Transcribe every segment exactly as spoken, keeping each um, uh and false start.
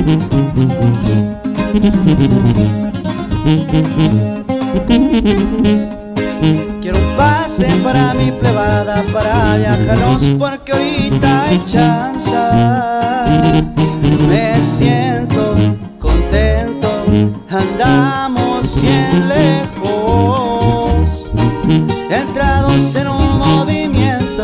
Quiero un pase para mi plebada, para viajarnos porque ahorita hay chance. Me siento contento, andamos bien lejos, entrados en un movimiento.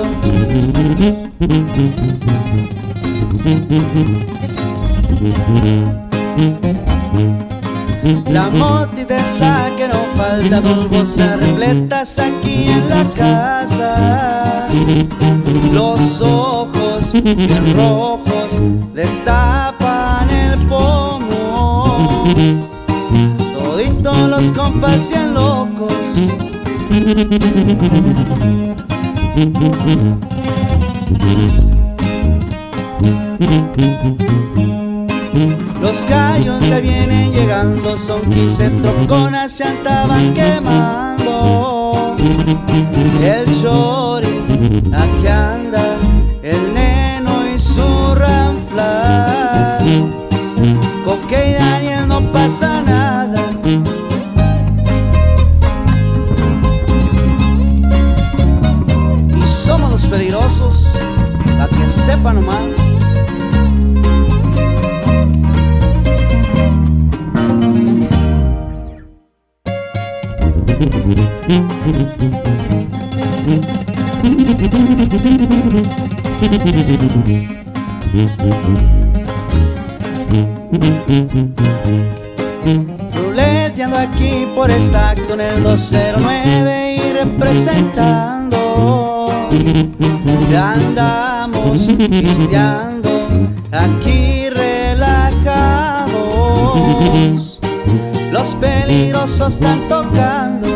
La motita es la que no falta, dos bolsas repletas aquí en la casa. Los ojos bien rojos destapan el pomo, toditos los compas bien locos. Los gallos ya vienen llegando, son quince troconas, ya estaban quemando. El chori, aquí anda, el neno y su ranfla. Coque y Daniel no pasa nada. Y somos los peligrosos, para que sepan nomás. Ruleteando aquí por esta acto en el dos cero nueve y representando. Ya andamos pisteando, aquí relajados. Los peligrosos están tocando.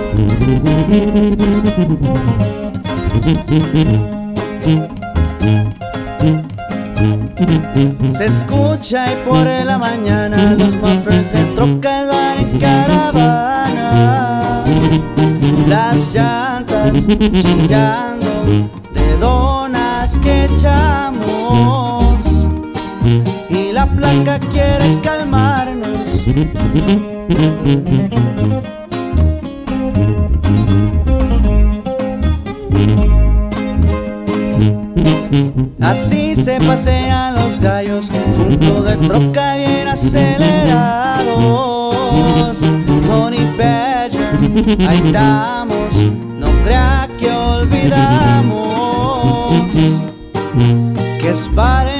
Se escucha y por la mañana los muffers de troca van en caravana. Las llantas chillando de donas que echamos, y la placa quiere calmarnos. Así se pasean los gallos, punto de troca bien acelerados. Honey Badger, ahí estamos, no crea que olvidamos que es para